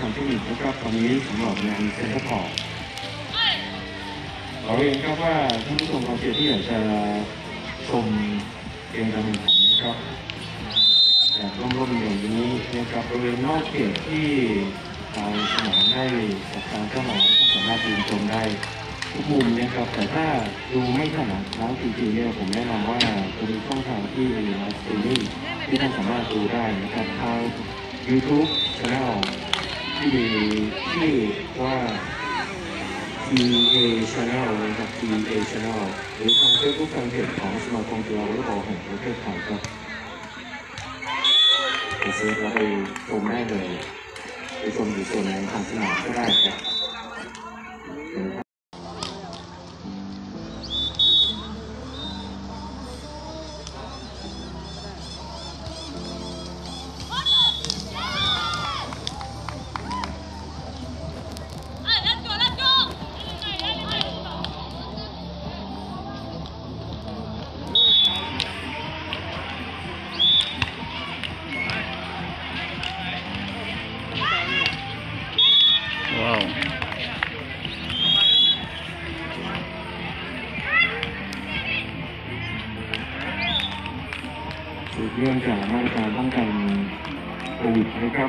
ทางเทคนิคนะครับตอนนี้สำหรับงานเซ็นเตอร์พอร์ตขอเรียนครับว่าท่านผู้ชมเราเชียร์ที่อยากจะชมเกมการแข่งขันนะครับแบบร่มๆอย่างนี้นะครับบริเวณนอกเขตที่ทางสนามได้จัดการเข้ามาก็สามารถดูชมได้ทุกมุมนะครับแต่ถ้าดูไม่ถนัดแล้วจริงๆเนี่ยผมแนะนำว่าจะมีช่องทางที่มีไลฟ์สตรีมมิ่งที่ท่านสามารถดูได้นะครับทาง YouTube Channel ที่มีชื่อว่า TA Channel นะครับ TA Channel หรือทาง Facebook แฟนเพจของสมาคมกีฬาวอลเลย์บอลแห่งประเทศไทยครับไปเซิร์ชแล้วไปชมได้เลยไปชมอยู่ส่วนไหนของสนามก็ได้ครับว้าวสืบเนื่องจากมาตรการป้องกันโควิดนะครับ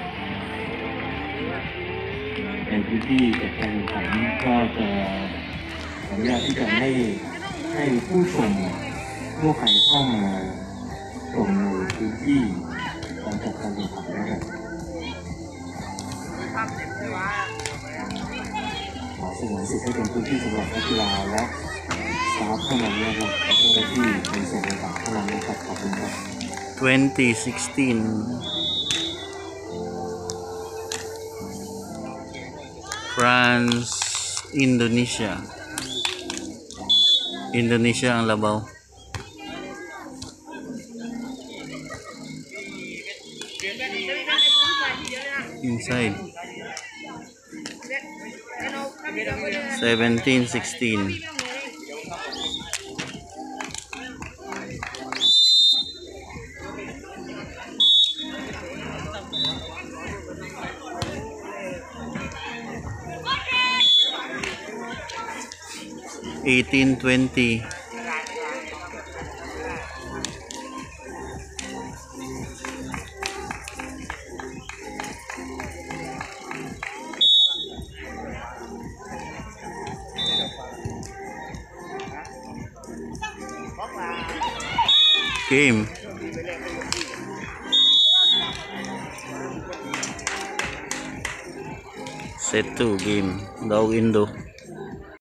ในพื้นที่จัดการแข่งขันก็จะอนุญาตที่จะให้ผู้ชมทั่วไปเข้ามาชมในพื้นที่การจัดการแข่งขันนะครับขอสงวนสิทธิ์ให้เป็นพื้นที่สำหรับนักกีฬาและสตาฟเท่านั้นนะครับและเจ้าหน้าที่ในส่วนต่างๆเท่านั้นนะครับขอบคุณครับ 2016 France Indonesia ang labaw. Inside 17-16. $18-20. Game. Set 2 game. Daog Indo.